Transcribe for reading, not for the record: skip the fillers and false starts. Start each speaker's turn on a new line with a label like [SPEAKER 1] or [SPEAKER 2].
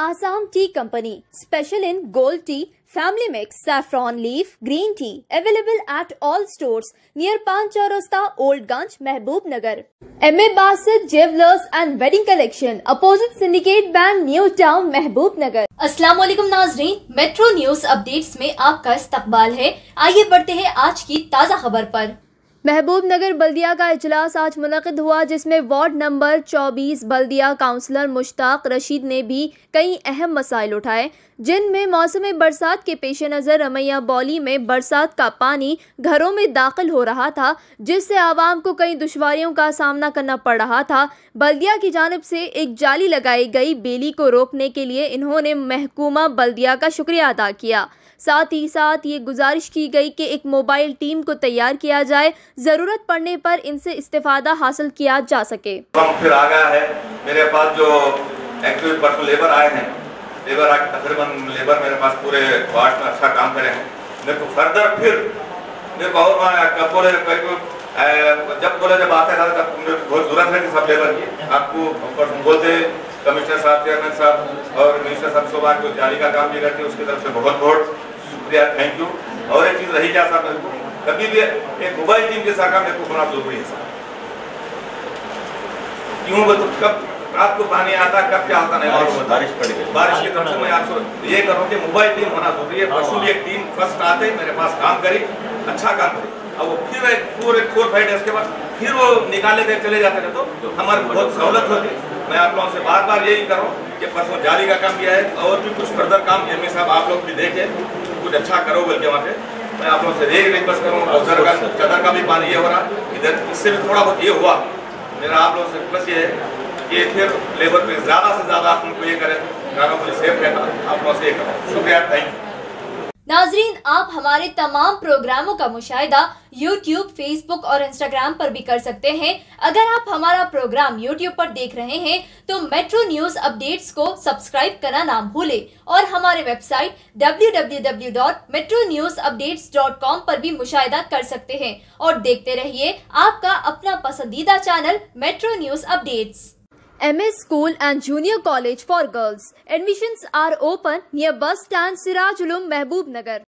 [SPEAKER 1] Assam Tea Company, special in gold tea, family mix, saffron leaf, green tea, available at all stores near Pan Chaurasta, Old Ganj, Mehboob Nagar. M.A. Basit Jewelers and Wedding Collection, opposite Syndicate Bank, New Town, Mehboob Nagar. अस्सलाम वालेकुम नाजरीन, metro news updates में आपका इस्तकबाल है। आइए बढ़ते हैं आज की ताज़ा खबर पर। महबूब नगर बल्दिया का इजलास आज मुनक़िद हुआ, जिसमें वार्ड नंबर 24 बल्दिया काउंसलर मुश्ताक रशीद ने भी कई अहम मसाइल उठाए, जिनमें मौसम बरसात के पेश नज़र रमैया बौली में बरसात का पानी घरों में दाखिल हो रहा था, जिससे आवाम को कई दुश्वारियों का सामना करना पड़ रहा था। बल्दिया की जानिब से एक जाली लगाई गई बेली को रोकने के लिए इन्होंने महकूमा बल्दिया का शुक्रिया अदा किया। साथ ही साथ ये गुजारिश की गई कि एक मोबाइल टीम को तैयार किया जाए, ज़रूरत पड़ने पर इनसे इस्तेफादा हासिल किया जा सके।
[SPEAKER 2] फिर आ गया है मेरे पास जो एक्टिव पर्सन लेबर आए हैं, लेबर आके तकरीबन लेबर मेरे पास पूरे वार्ड में अच्छा काम करे हैं। मेरे को फर्दर फिर मेरे को और कब बोले जब आते हैं तब बहुत जरूरत है कि सब लेबर की आपको बोलते कमिश्नर साहब, चेयरमैन साहब और मिनिस्टर साहब सुबह को जारी का काम भी करते हैं, उसकी तरफ से बहुत बहुत शुक्रिया, थैंक यू। और एक चीज रही क्या साहब, मेरे को कभी भी एक मोबाइल टीम के साथ काम मेरे को होना जरूरी है साहब। क्यों तो कब रात को पानी आता कब क्या होता नहीं मालूम होता। बारिश की तरफ से मैं आपसे ये करूँ कि मोबाइल टीम होना जरूरी है। परसों भी एक टीम फर्स्ट आते मेरे पास काम करी, अच्छा काम करी, अब वो फिर एक 4-5 डेज के बाद फिर वो निकाले थे चले जाते थे, तो हमारी बहुत सहूलत होती। मैं आप लोगों से बार बार यही करूँ कि परसों जाली का काम किया है और भी कुछ फर्दर काम एमए साहब आप लोग भी देखें, कुछ अच्छा करो बोल के वहाँ पे मैं आप लोगों से रिक्वेस्ट करूँ। उधर का चदर का भी पानी ये हो रहा, इधर इससे भी थोड़ा बहुत ये हुआ। मेरा आप लोगों से रिक्वेस्ट ये है कि फिर लेबर पे ज़्यादा से ज़्यादा आप उनको ये करें, गानों को सेफ रहता आप लोगों से ये करें। शुक्रिया, थैंक यू।
[SPEAKER 1] नाजरीन, आप हमारे तमाम प्रोग्रामों का मुशाहिदा YouTube, Facebook और Instagram पर भी कर सकते हैं। अगर आप हमारा प्रोग्राम YouTube पर देख रहे हैं तो मेट्रो न्यूज अपडेट्स को सब्सक्राइब करना ना भूलें और हमारे वेबसाइट www.metronewsupdates.com पर भी मुशाहिदा कर सकते हैं और देखते रहिए आपका अपना पसंदीदा channel metro news updates. MS School and Junior College for Girls. Admissions are open near bus stand Siraj Ulum, Mehboob Nagar.